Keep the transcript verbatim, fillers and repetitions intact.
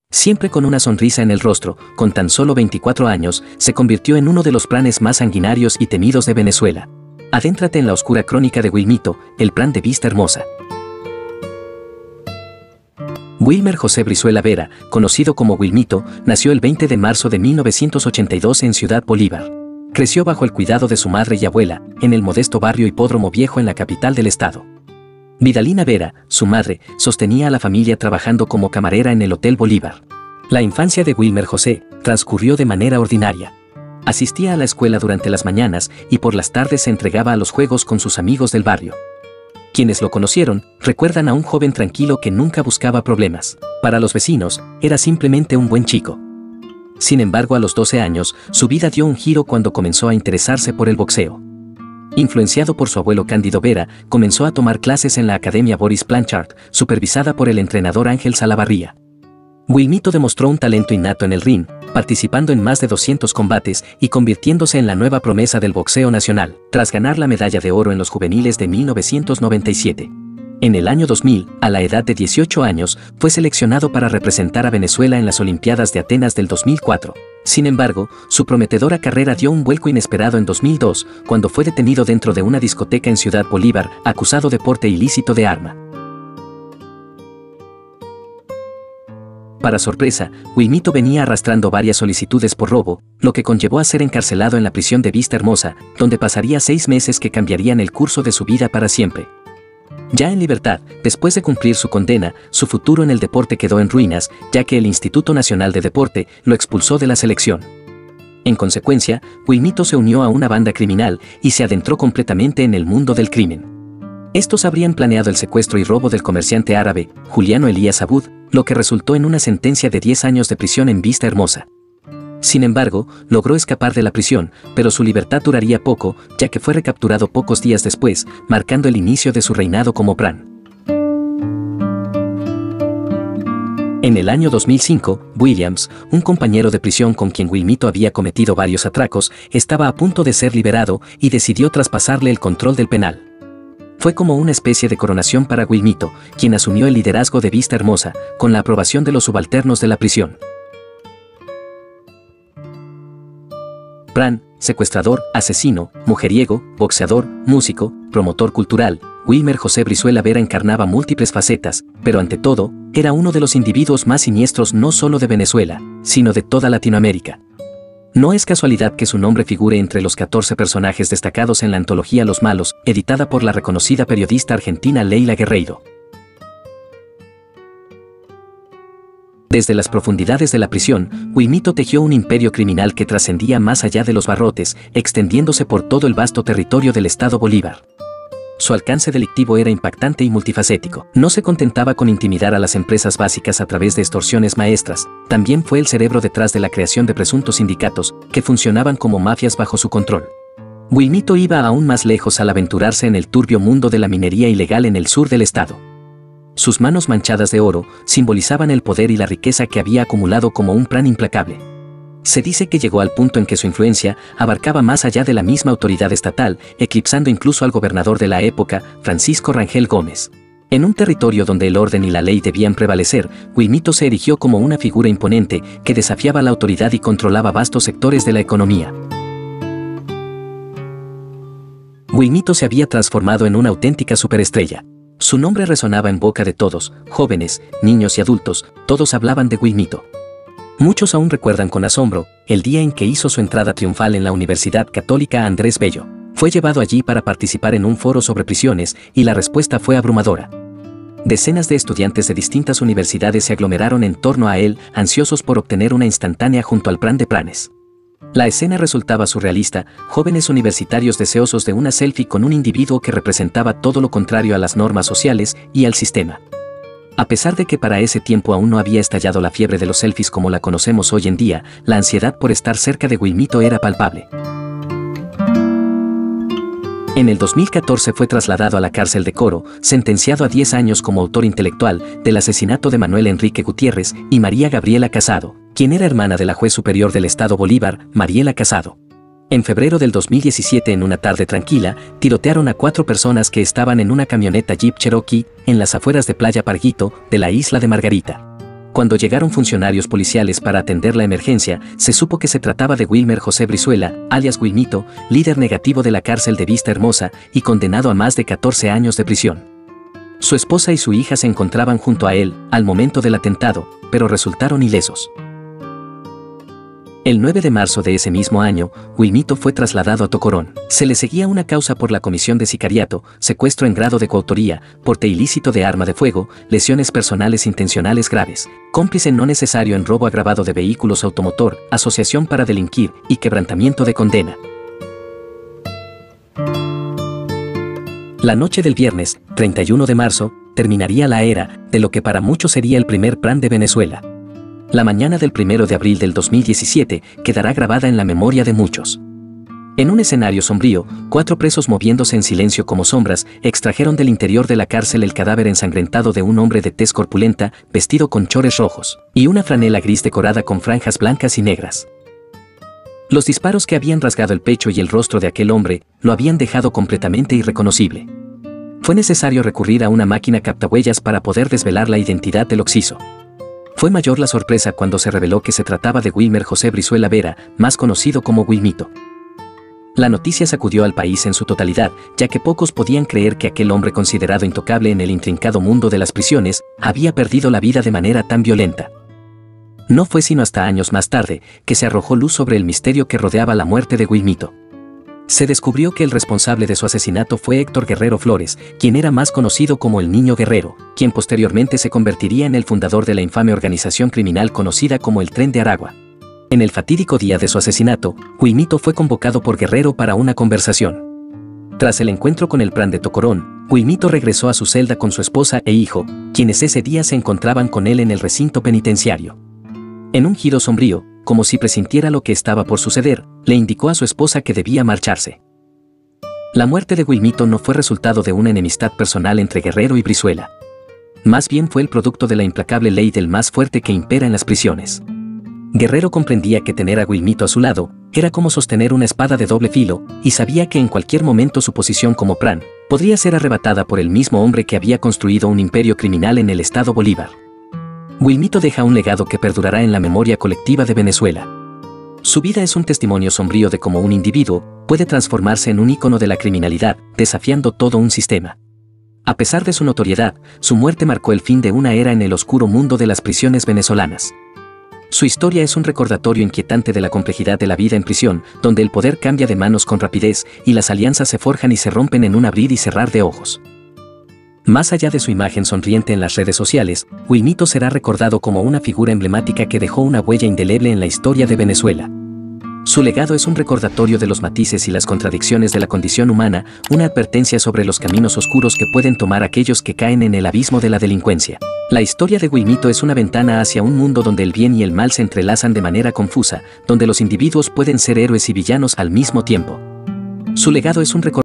Siempre con una sonrisa en el rostro, con tan solo veinticuatro años, se convirtió en uno de los planes más sanguinarios y temidos de Venezuela. Adéntrate en la oscura crónica de Wilmito, el plan de Vista Hermosa. Wilmer José Brizuela Vera, conocido como Wilmito, nació el veinte de marzo de mil novecientos ochenta y dos en Ciudad Bolívar. Creció bajo el cuidado de su madre y abuela, en el modesto barrio Hipódromo Viejo en la capital del estado. Vidalina Vera, su madre, sostenía a la familia trabajando como camarera en el Hotel Bolívar. La infancia de Wilmer José transcurrió de manera ordinaria. Asistía a la escuela durante las mañanas y por las tardes se entregaba a los juegos con sus amigos del barrio. Quienes lo conocieron recuerdan a un joven tranquilo que nunca buscaba problemas. Para los vecinos, era simplemente un buen chico. Sin embargo, a los doce años, su vida dio un giro cuando comenzó a interesarse por el boxeo. Influenciado por su abuelo Cándido Vera, comenzó a tomar clases en la Academia Boris Blanchard, supervisada por el entrenador Ángel Salavarría. Wilmito demostró un talento innato en el ring, participando en más de doscientos combates y convirtiéndose en la nueva promesa del boxeo nacional, tras ganar la medalla de oro en los juveniles de mil novecientos noventa y siete. En el año dos mil, a la edad de dieciocho años, fue seleccionado para representar a Venezuela en las Olimpiadas de Atenas del dos mil cuatro. Sin embargo, su prometedora carrera dio un vuelco inesperado en dos mil dos, cuando fue detenido dentro de una discoteca en Ciudad Bolívar, acusado de porte ilícito de arma. Para sorpresa, Wilmito venía arrastrando varias solicitudes por robo, lo que conllevó a ser encarcelado en la prisión de Vista Hermosa, donde pasaría seis meses que cambiarían el curso de su vida para siempre. Ya en libertad, después de cumplir su condena, su futuro en el deporte quedó en ruinas, ya que el Instituto Nacional de Deporte lo expulsó de la selección. En consecuencia, Wilmito se unió a una banda criminal y se adentró completamente en el mundo del crimen. Estos habrían planeado el secuestro y robo del comerciante árabe, Juliano Elías Abud, lo que resultó en una sentencia de diez años de prisión en Vista Hermosa. Sin embargo, logró escapar de la prisión, pero su libertad duraría poco, ya que fue recapturado pocos días después, marcando el inicio de su reinado como Pran. En el año dos mil cinco, Williams, un compañero de prisión con quien Wilmito había cometido varios atracos, estaba a punto de ser liberado y decidió traspasarle el control del penal. Fue como una especie de coronación para Wilmito, quien asumió el liderazgo de Vista Hermosa, con la aprobación de los subalternos de la prisión. Pran, secuestrador, asesino, mujeriego, boxeador, músico, promotor cultural, Wilmer José Brizuela Vera encarnaba múltiples facetas, pero ante todo, era uno de los individuos más siniestros no solo de Venezuela, sino de toda Latinoamérica. No es casualidad que su nombre figure entre los catorce personajes destacados en la antología Los Malos, editada por la reconocida periodista argentina Leila Guerreiro. Desde las profundidades de la prisión, Wilmito tejió un imperio criminal que trascendía más allá de los barrotes, extendiéndose por todo el vasto territorio del estado Bolívar. Su alcance delictivo era impactante y multifacético. No se contentaba con intimidar a las empresas básicas a través de extorsiones maestras, también fue el cerebro detrás de la creación de presuntos sindicatos, que funcionaban como mafias bajo su control. Wilmito iba aún más lejos al aventurarse en el turbio mundo de la minería ilegal en el sur del estado. Sus manos manchadas de oro simbolizaban el poder y la riqueza que había acumulado como un plan implacable. Se dice que llegó al punto en que su influencia abarcaba más allá de la misma autoridad estatal, eclipsando incluso al gobernador de la época, Francisco Rangel Gómez. En un territorio donde el orden y la ley debían prevalecer, Wilmito se erigió como una figura imponente que desafiaba la autoridad y controlaba vastos sectores de la economía. Wilmito se había transformado en una auténtica superestrella. Su nombre resonaba en boca de todos, jóvenes, niños y adultos, todos hablaban de Wilmito. Muchos aún recuerdan con asombro el día en que hizo su entrada triunfal en la Universidad Católica Andrés Bello. Fue llevado allí para participar en un foro sobre prisiones y la respuesta fue abrumadora. Decenas de estudiantes de distintas universidades se aglomeraron en torno a él, ansiosos por obtener una instantánea junto al Pran de Pranes. La escena resultaba surrealista, jóvenes universitarios deseosos de una selfie con un individuo que representaba todo lo contrario a las normas sociales y al sistema. A pesar de que para ese tiempo aún no había estallado la fiebre de los selfies como la conocemos hoy en día, la ansiedad por estar cerca de Wilmito era palpable. En el dos mil catorce fue trasladado a la cárcel de Coro, sentenciado a diez años como autor intelectual del asesinato de Manuel Enrique Gutiérrez y María Gabriela Casado, quien era hermana de la juez superior del estado Bolívar, Mariela Casado. En febrero del dos mil diecisiete, en una tarde tranquila, tirotearon a cuatro personas que estaban en una camioneta Jeep Cherokee en las afueras de Playa Parguito, de la isla de Margarita. Cuando llegaron funcionarios policiales para atender la emergencia, se supo que se trataba de Wilmer José Brizuela, alias Wilmito, líder negativo de la cárcel de Vista Hermosa y condenado a más de catorce años de prisión. Su esposa y su hija se encontraban junto a él al momento del atentado, pero resultaron ilesos. El nueve de marzo de ese mismo año, Wilmito fue trasladado a Tocorón. Se le seguía una causa por la comisión de sicariato, secuestro en grado de coautoría, porte ilícito de arma de fuego, lesiones personales intencionales graves, cómplice no necesario en robo agravado de vehículos automotor, asociación para delinquir y quebrantamiento de condena. La noche del viernes, treinta y uno de marzo, terminaría la era de lo que para muchos sería el primer P R A N de Venezuela. La mañana del primero de abril del dos mil diecisiete quedará grabada en la memoria de muchos. En un escenario sombrío, cuatro presos moviéndose en silencio como sombras, extrajeron del interior de la cárcel el cadáver ensangrentado de un hombre de tez corpulenta, vestido con chores rojos, y una franela gris decorada con franjas blancas y negras. Los disparos que habían rasgado el pecho y el rostro de aquel hombre lo habían dejado completamente irreconocible. Fue necesario recurrir a una máquina captahuellas para poder desvelar la identidad del occiso. Fue mayor la sorpresa cuando se reveló que se trataba de Wilmer José Brizuela Vera, más conocido como Wilmito. La noticia sacudió al país en su totalidad, ya que pocos podían creer que aquel hombre considerado intocable en el intrincado mundo de las prisiones había perdido la vida de manera tan violenta. No fue sino hasta años más tarde que se arrojó luz sobre el misterio que rodeaba la muerte de Wilmito. Se descubrió que el responsable de su asesinato fue Héctor Guerrero Flores, quien era más conocido como el Niño Guerrero, quien posteriormente se convertiría en el fundador de la infame organización criminal conocida como el Tren de Aragua. En el fatídico día de su asesinato, Wilmito fue convocado por Guerrero para una conversación. Tras el encuentro con el P R A N de Tocorón, Wilmito regresó a su celda con su esposa e hijo, quienes ese día se encontraban con él en el recinto penitenciario. En un giro sombrío, como si presintiera lo que estaba por suceder, le indicó a su esposa que debía marcharse. La muerte de Wilmito no fue resultado de una enemistad personal entre Guerrero y Brizuela. Más bien fue el producto de la implacable ley del más fuerte que impera en las prisiones. Guerrero comprendía que tener a Wilmito a su lado era como sostener una espada de doble filo, y sabía que en cualquier momento su posición como P R A N podría ser arrebatada por el mismo hombre que había construido un imperio criminal en el estado Bolívar. Wilmito deja un legado que perdurará en la memoria colectiva de Venezuela. Su vida es un testimonio sombrío de cómo un individuo puede transformarse en un ícono de la criminalidad, desafiando todo un sistema. A pesar de su notoriedad, su muerte marcó el fin de una era en el oscuro mundo de las prisiones venezolanas. Su historia es un recordatorio inquietante de la complejidad de la vida en prisión, donde el poder cambia de manos con rapidez y las alianzas se forjan y se rompen en un abrir y cerrar de ojos. Más allá de su imagen sonriente en las redes sociales, Wilmito será recordado como una figura emblemática que dejó una huella indeleble en la historia de Venezuela. Su legado es un recordatorio de los matices y las contradicciones de la condición humana, una advertencia sobre los caminos oscuros que pueden tomar aquellos que caen en el abismo de la delincuencia. La historia de Wilmito es una ventana hacia un mundo donde el bien y el mal se entrelazan de manera confusa, donde los individuos pueden ser héroes y villanos al mismo tiempo. Su legado es un recordatorio